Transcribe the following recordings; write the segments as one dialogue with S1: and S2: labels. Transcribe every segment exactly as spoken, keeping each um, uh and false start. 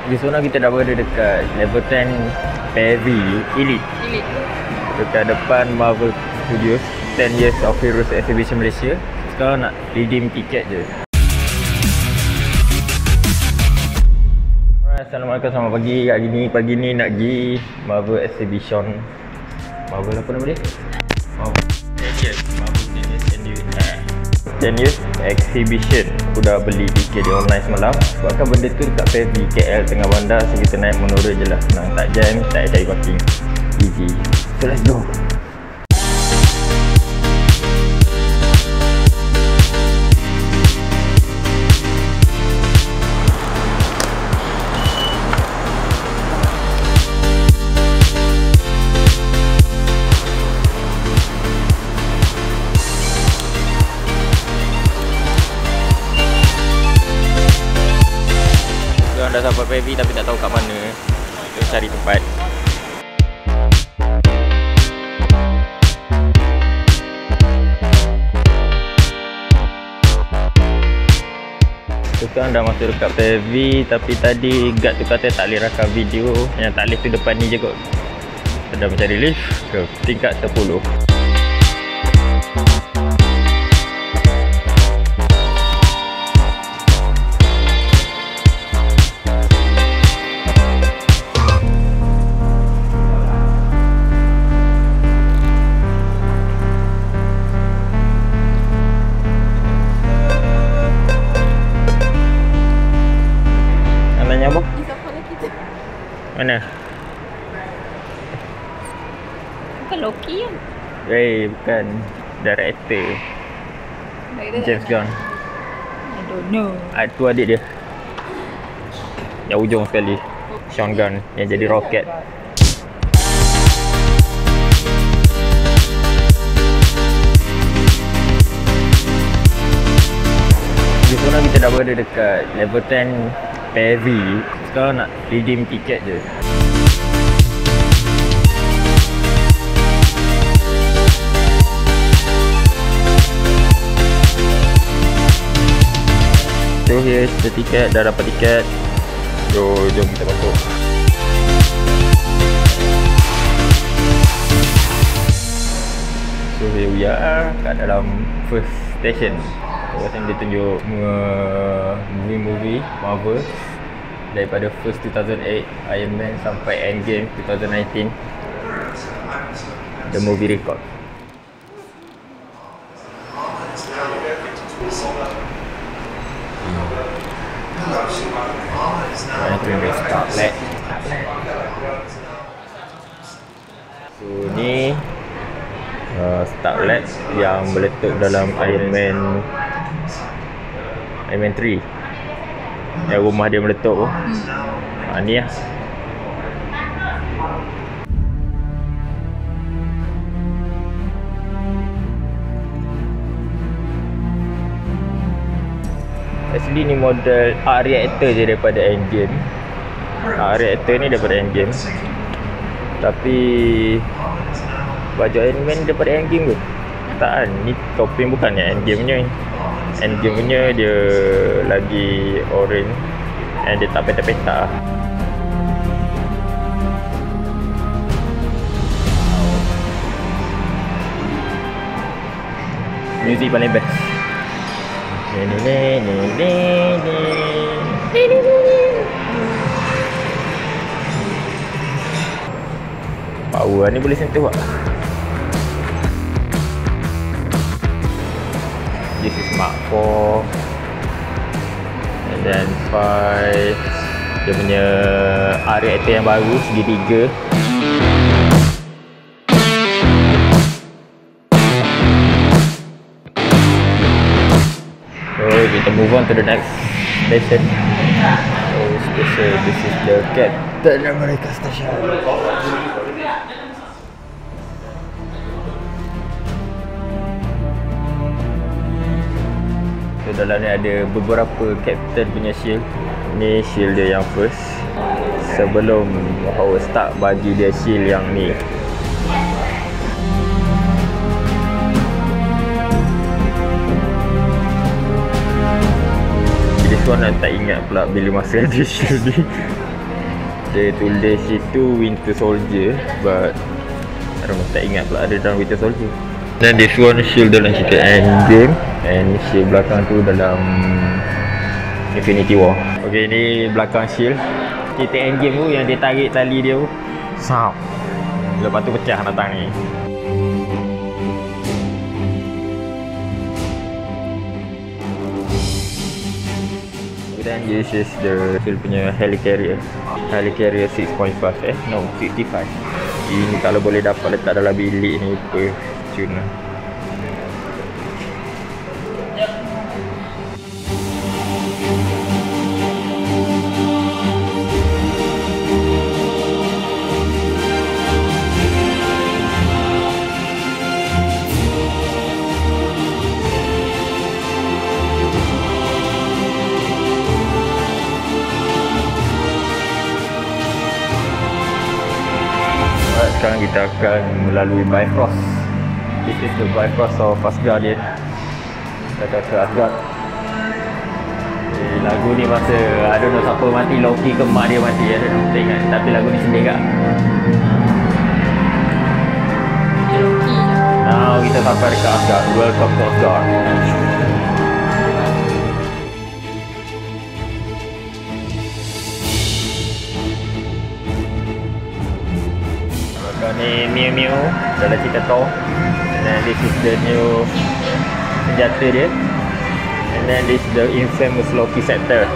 S1: Di sana kita dah berada dekat level ten Perry Elite.
S2: Elite.
S1: Dekat depan Marvel Studios ten Years of Heroes Exhibition Malaysia. Sekarang nak redeem tiket je. Alright, Assalamualaikum, selamat pagi. Hari ni, pagi ni nak pergi Marvel Exhibition. Marvel apa nama dia? Marvel ten Years Marvel ten Years ten Years Exhibition. Aku dah beli tiket di online semalam. Sebabkan benda tu dekat Perry K L tengah bandar. So kita naik monorail je lah. Senang, tak jam, tak ada cari parking. Easy. So let's go. Dah sampai Perry tapi tak tahu kat mana. Kita cari tempat. Sekarang dah masuk dekat Perry, tapi tadi guard tu kata tak boleh rakam video. Yang tak boleh tu depan ni je kot. Sedang mencari lift ke tingkat sepuluh. Mana?
S2: Bukan Loki kan?
S1: Eh, bukan. Director James Gunn.
S2: I don't know.
S1: Ah, tu adik dia. Yang ujung sekali, Sean Gunn yang jadi Rocket. Di sana kita dah berada dekat level ten Perry. Sekarang nak redeem tiket je. So here's the tiket. Dah dapat tiket. So jom kita masuk. So here we are kat dalam first station. Kawasan dia tunjuk movie-movie Marvel daripada first two thousand eight Iron Man sampai Endgame twenty nineteen. The movie record. Nah, itu yang dia Starlet. So ni uh, Starlet yang meletup dalam Iron Man Iron Man three. Yang rumah dia meletup tu. Hmm. Ha, ni lah. Actually ni model arc reactor je daripada Endgame. Arc reactor ni daripada Endgame. Tapi baju Iron Man daripada Endgame ke? Tak kan, ni topping bukan yang Endgame punya. Endgame punya dia lagi orange and dia tak petak-petak. Music paling best. Ni ni ni ni ni ni. Power ni boleh sentuh tak? This is Mark four and then five. Dia punya arc reactor yang baru segitiga. So kita move on to the next station. So station, this is the Captain America station. So dalam ni ada beberapa Captain punya shield. Ni shield dia yang first. Sebelum Howard Stark bagi dia shield yang ni. This one tak ingat pula bila masa ada shield ni. Dia tulis situ Winter Soldier, but I don't know, tak ingat pula ada dalam Winter Soldier. Then this one shield dalam cerita Endgame, and shield belakang tu dalam Infinity War. Okay, ni belakang shield cerita Endgame tu yang dia tarik tali dia tu. Sap. Lepas tu pecah datang ni. Dan this is the shield punya helicarrier. Helicarrier six point five eh? No, sixty-five. Ini kalau boleh dapat letak dalam bilik ni apa cun lah. Sekarang kita akan melalui Bifrost. This is the Bifrost of Asgardian. Kita ke Asgard. Eh, lagu ni masa I don't know siapa mati, Loki ke mak dia mati, I don't know, tak ingat. Tapi lagu ni sedih kak.
S2: Loki.
S1: Now kita sampai dekat Asgard. Welcome to Asgard. Ni Mew Mew dalam cerita Thor, and then this is the new senjata dia, and then this is the infamous Loki Scepter.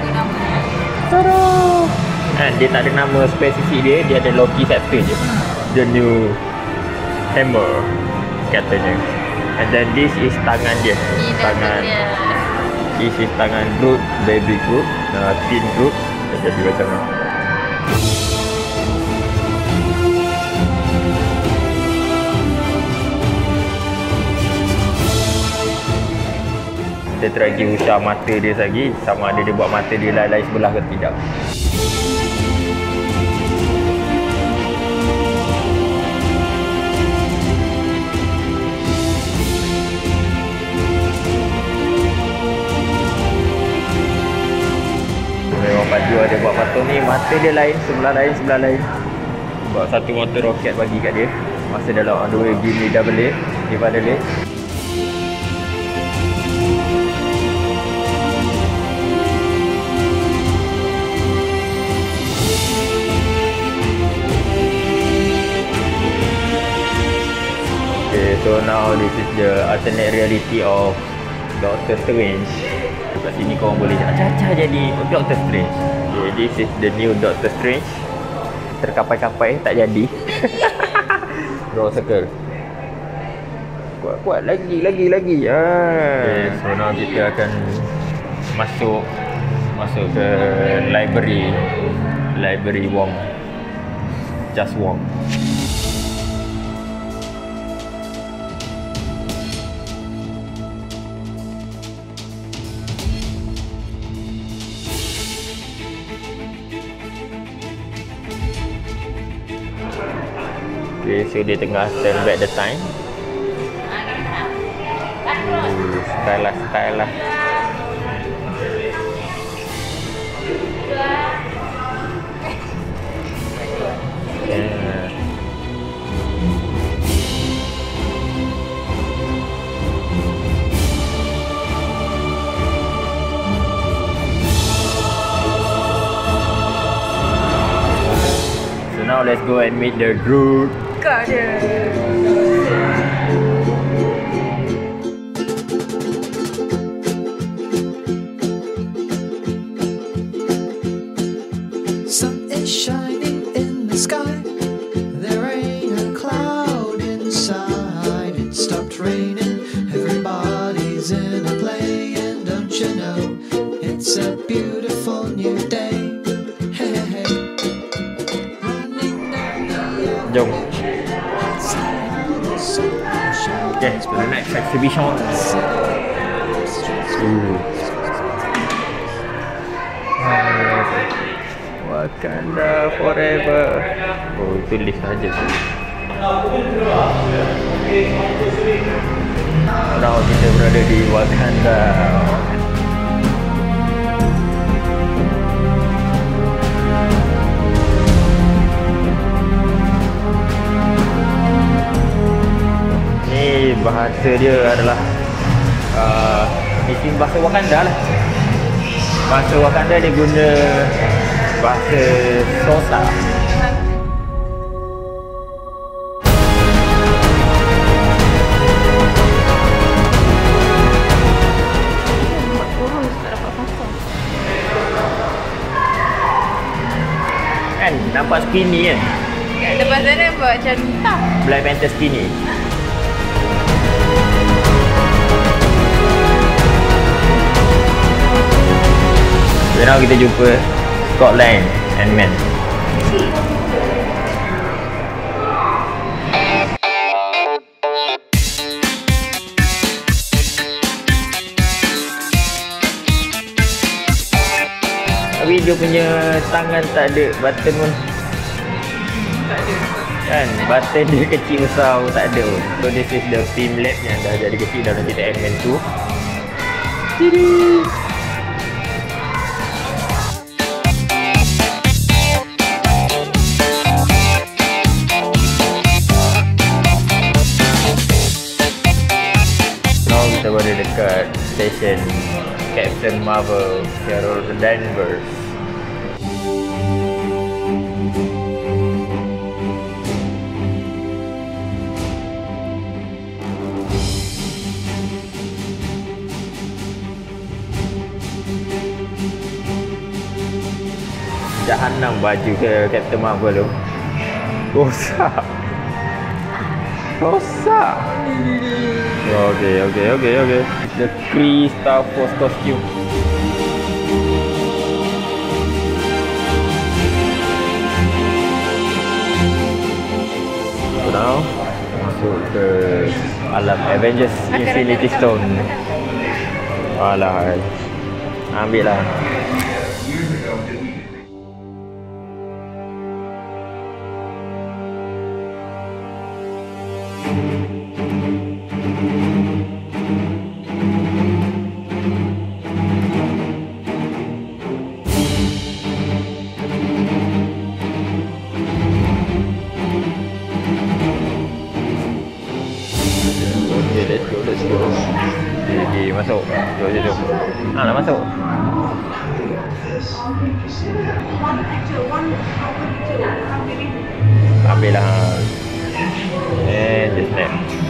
S1: Tada! And dia tak ada nama spesifik dia, dia ada Loki Scepter je. The new hammer katanya. And then this is tangan dia. Tangan. This is tangan Groot, baby Groot, uh, teen Groot. Jadi macam ni. Kita try pergi usah mata dia lagi, sama ada dia buat mata dia lain-lain sebelah ke tidak. Memang baju ada buat mata ni, mata dia lain, sebelah lain, sebelah lain. Buat satu motor roket bagi kat dia. Masa dalam on the way Gimli double A, dia pada leh. So now this is the alternate reality of Doctor Strange. Kat sini korang boleh acah-acah jadi Doctor Strange. Okay, this is the new Doctor Strange. Terkapai-kapai tak jadi. Draw circle. Kuat-kuat lagi, lagi, lagi. Ah. Okay, so now kita akan masuk masuk ke library library Wong. Just Wong. Okay, so dia tengah turn back the time. Uh, style lah, style lah. Yeah. So now let's go and meet the Groot.
S3: Sun is shining in the sky. There ain't a cloud inside. It stopped raining. Everybody's in a play, and don't you know it's a beautiful new day. Hey, hey, hey. Running down the
S1: Jom. Okay, to the next exhibition. Ooh. Wakanda forever. Oh, itu list saja tu. Now kita berada di Wakanda. bahasa dia adalah uh, mesin bahasa Wakanda lah. Bahasa Wakanda dia guna bahasa Xhosa. Kan nampak skinny kan?
S2: Lepas tu dia buat macam tak.
S1: Black Panther skinny. Sekarang kita jumpa Scott Lang, Ant-Man. Tapi dia punya tangan tak ada button pun.
S2: Tak ada.
S1: Kan, button dia kecil besar pun tak ada pun. So this is the film lab yang dah jadi kecil dalam cerita Ant-Man tu. Jadi now kita berada dekat stesen Captain Marvel Carol Danvers. Jahanam baju ke Captain Marvel tu. Rosak. Rosak. Okay, okay, okay, okay. The Kree Star Force costume. So now masuk ke alam Avengers Infinity Stone. Alah, ambil lah. Okay, let's go, let's go. Okay, okay, masuk. Jom, jom, jom. Ah, nak masuk. Ambil lah. And just snap.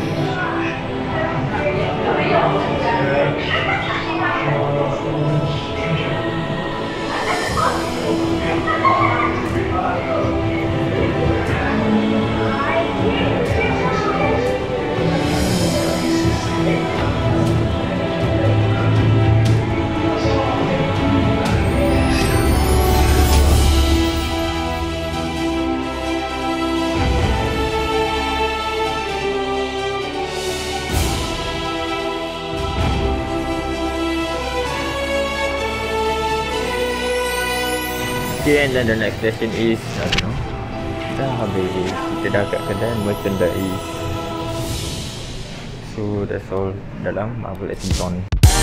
S1: Okay, and then the next station is, I don't know, dah habis. Kita dah kat kedai merchandise. So that's all dalam Marvel Exhibition.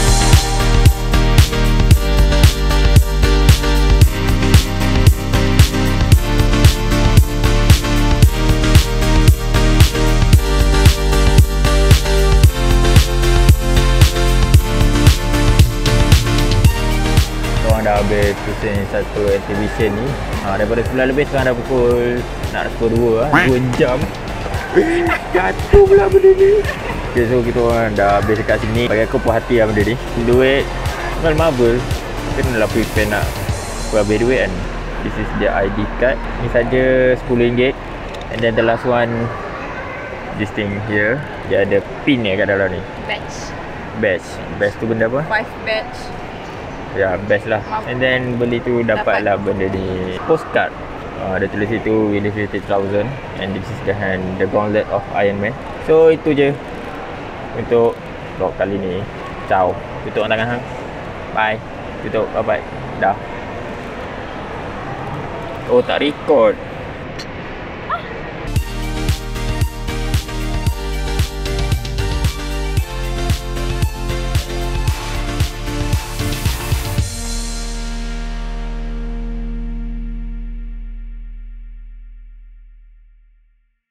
S1: Dah habis pusing satu exhibition ni. Ha, daripada sembilan lebih sekarang dah pukul nak pukul dua lah. dua jam. Jatuh pula benda ni. Okay, so kita orang dah habis dekat sini. Bagi aku puas hati lah benda ni. Duit Well Marvel kena lah prepare nak habis duit kan. This is their I D card. Ni saja sepuluh ringgit. And then the last one, this thing here. Dia ada pin ni kat dalam ni.
S2: Badge.
S1: Badge. Badge tu benda apa?
S2: Five badge.
S1: Ya, best lah. And then beli tu dapat lah benda ni. Postcard. Uh, ada tulis situ Infinity Thousand. And this is the hand, the gauntlet of Iron Man. So itu je untuk vlog kali ni. Ciao. Tutup tangan hang. Bye. Tutup. Bye bye. Dah. Oh, tak record.